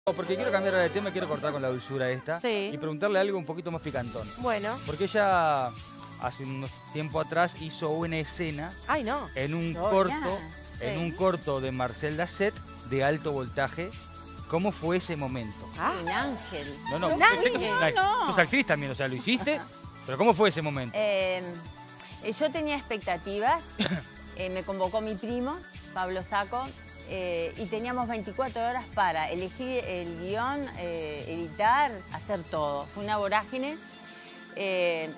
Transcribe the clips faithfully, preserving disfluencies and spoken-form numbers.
Porque quiero cambiar de tema, quiero cortar con la dulzura esta Sí. y preguntarle algo un poquito más picantón. Bueno. Porque ella hace un tiempo atrás hizo una escena Ay, no. en un Oh, corto, Sí. en un corto de Marcel Dasset de alto voltaje. ¿Cómo fue ese momento? Ah, Un ángel. No, no, Un sé que ángel. sos- No. sos actriz también, o sea, lo hiciste, pero ¿cómo fue ese momento? Eh, eh, yo tenía expectativas. Eh, me convocó mi primo, Pablo Saco, eh, y teníamos veinticuatro horas para elegir el guión, eh, editar, hacer todo. Fue una vorágine. Eh,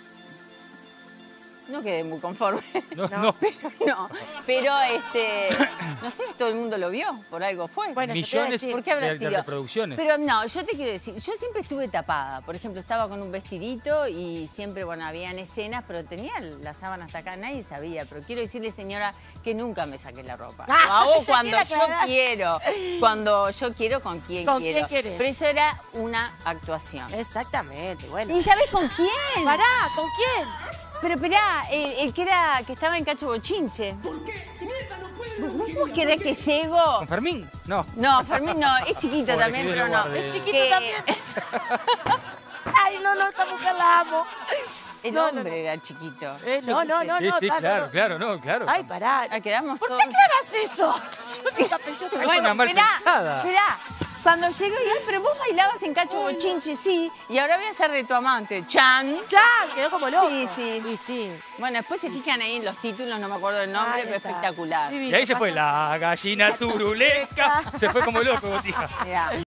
no quedé muy conforme. No, no. no. No, pero este, no sé, todo el mundo lo vio, por algo fue. Bueno, yo te iba a Millones decir, ¿Por qué habrá de, de sido? reproducciones. Pero no, yo te quiero decir, yo siempre estuve tapada. Por ejemplo, estaba con un vestidito y siempre, bueno, habían escenas, pero tenía la sábana hasta acá, nadie sabía. Pero quiero decirle, señora, que nunca me saqué la ropa. Ah, Lo hago ya cuando quiere yo aclarar. quiero, cuando yo quiero, con quien ¿Con quiero. quién querés? Pero eso era una actuación. Exactamente, bueno. ¿Y sabes con quién? Pará, ¿con quién? Pero esperá, el, el que era, que estaba en Cacho Bochinche. ¿Por qué? ¿Vos vos querés que llego? ¿Con Fermín? No. No, Fermín no, es chiquito Pobre, también, que Dios pero lo no. guarde. Es chiquito Que- también. Ay, no, no, esta mujer la amo. El No, no, hombre no. era chiquito. Eh, no, no, no, Sí, no. sí, claro, claro, no. claro, no, claro. Ay, pará. Ah, quedamos ¿Por qué todos. aclaras eso? Yo nunca pensé otra Bueno, cosa. una mal esperá, pensada. esperá. Cuando llego y ay, pero vos bailabas en Cacho Bochinche, sí, y ahora voy a ser de tu amante. Chan. Ya, quedó como loco. Sí, sí. Y sí. Bueno, después se fijan ahí en los títulos, no me acuerdo el nombre, Ahí pero está. espectacular. Divino, Y ahí se fue pasa- la gallina turuleca. Se fue como loco, botija. Mirá.